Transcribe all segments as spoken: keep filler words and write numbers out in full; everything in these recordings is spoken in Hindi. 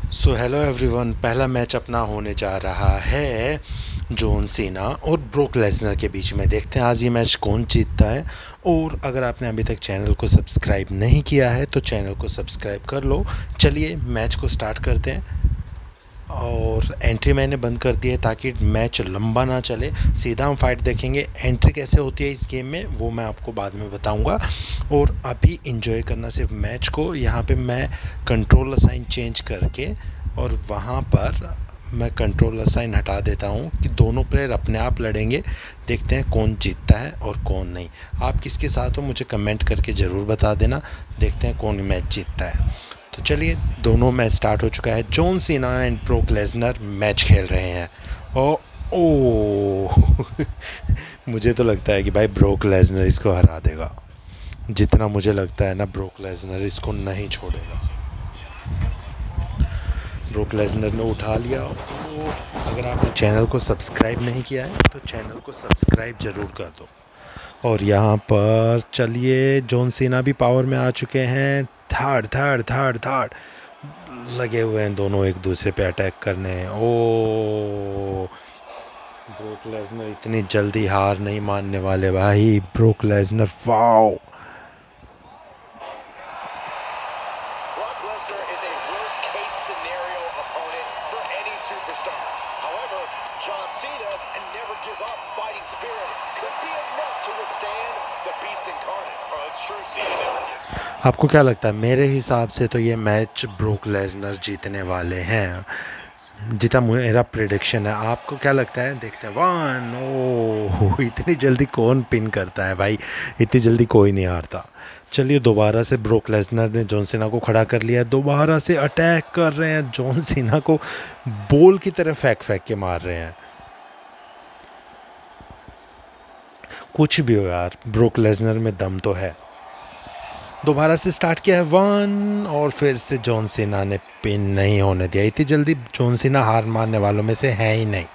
सो हेलो एवरीवन, पहला मैच अपना होने जा रहा है जॉन सीना और ब्रोक लेसनर के बीच में। देखते हैं आज ये मैच कौन जीतता है। और अगर आपने अभी तक चैनल को सब्सक्राइब नहीं किया है तो चैनल को सब्सक्राइब कर लो। चलिए मैच को स्टार्ट करते हैं। और एंट्री मैंने बंद कर दी है ताकि मैच लंबा ना चले, सीधा हम फाइट देखेंगे। एंट्री कैसे होती है इस गेम में वो मैं आपको बाद में बताऊंगा। और अभी एंजॉय करना सिर्फ मैच को। यहाँ पे मैं कंट्रोल असाइन चेंज करके और वहाँ पर मैं कंट्रोल असाइन हटा देता हूँ कि दोनों प्लेयर अपने आप लड़ेंगे। देखते हैं कौन जीतता है और कौन नहीं। आप किसके साथ हो मुझे कमेंट करके ज़रूर बता देना। देखते हैं कौन मैच जीतता है। तो चलिए, दोनों मैच स्टार्ट हो चुका है। John Cena and broke Lesnar match खेल रहे हैं। ओ ओ मुझे तो लगता है कि भाई ब्रोक लेसनर इसको हरा देगा। जितना मुझे लगता है ना, ब्रोक लेसनर इसको नहीं छोड़ेगा। ब्रोक लेसनर ने उठा लिया। तो अगर आपने चैनल को सब्सक्राइब नहीं किया है तो चैनल को सब्सक्राइब ज़रूर कर दो। और यहाँ पर चलिए, जॉन सीना भी पावर में आ चुके हैं। थर्ड थर्ड थर्ड थर्ड लगे हुए हैं दोनों एक दूसरे पे अटैक करने। ओ ब्रोक लेसनर इतनी जल्दी हार नहीं मानने वाले भाई। Brock Lesnar wow. आपको क्या लगता है? मेरे हिसाब से तो ये मैच ब्रोक लेसनर जीतने वाले हैं, जितना मेरा प्रेडिक्शन है। आपको क्या लगता है? देखते हैं। वन ओ इतनी जल्दी कौन पिन करता है भाई? इतनी जल्दी कोई नहीं हारता। चलिए, दोबारा से ब्रोक लेसनर ने जॉन सीना को खड़ा कर लिया है। दोबारा से अटैक कर रहे हैं। जॉन सीना को बॉल की तरह फेंक फेंक के मार रहे हैं। कुछ भी हो यार, ब्रोक लेसनर में दम तो है। दोबारा से स्टार्ट किया है। वन और फिर से जॉन सीना ने पिन नहीं होने दिया। इतनी जल्दी जॉन सीना हार मारने वालों में से है ही नहीं।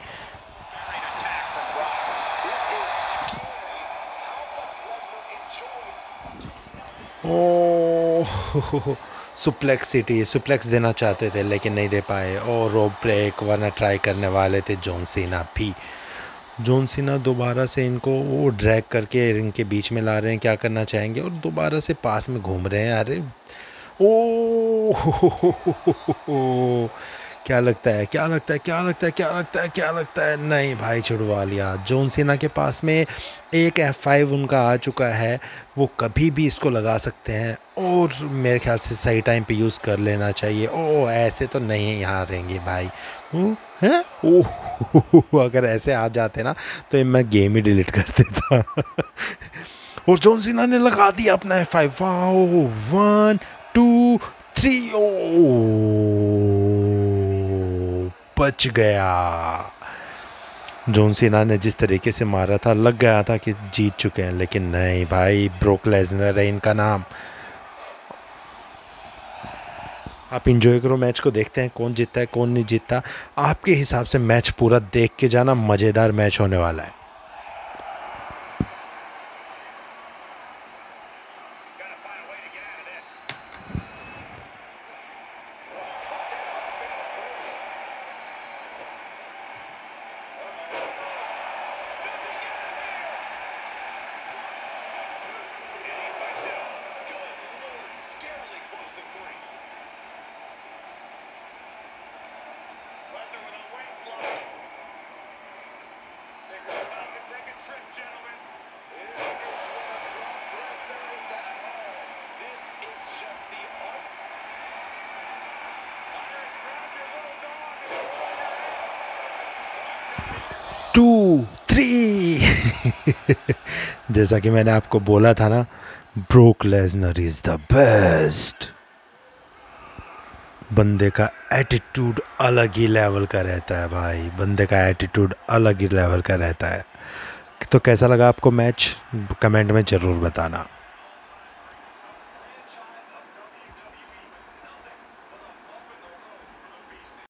ओह सुप्लेक्स सिटी सुप्लेक्स देना चाहते थे लेकिन नहीं दे पाए। और रोप ब्रेक वरना ट्राई करने वाले थे जॉन सीना भी। जॉन सीना दोबारा से इनको वो ड्रैग करके इनके बीच में ला रहे हैं। क्या करना चाहेंगे? और दोबारा से पास में घूम रहे हैं। अरे ओ क्या लगता है क्या लगता है क्या लगता है क्या लगता है क्या लगता है? नहीं भाई, छुड़वा लिया। जॉन सीना के पास में एक एफ फाइव उनका आ चुका है। वो कभी भी इसको लगा सकते हैं और मेरे ख्याल से सही टाइम पे यूज़ कर लेना चाहिए। ओ ऐसे तो नहीं हारेंगे भाई। हैं? ओह अगर ऐसे आ जाते ना तो मैं गेम ही डिलीट कर देता। और जॉन सीना ने लगा दिया अपना F five. Wow, one two three. ओ बच गया। जॉन सीना ने जिस तरीके से मारा था लग गया था कि जीत चुके हैं, लेकिन नहीं भाई, ब्रोक लेसनर है इनका नाम। आप इंजॉय करो मैच को। देखते हैं कौन जीतता है कौन नहीं जीतता। आपके हिसाब से मैच पूरा देख के जाना, मज़ेदार मैच होने वाला है। टू थ्री जैसा कि मैंने आपको बोला था ना, Brock Lesnar is the best. बंदे का एटीट्यूड अलग ही लेवल का रहता है भाई। बंदे का एटीट्यूड अलग ही लेवल का रहता है। तो कैसा लगा आपको मैच? कमेंट में ज़रूर बताना।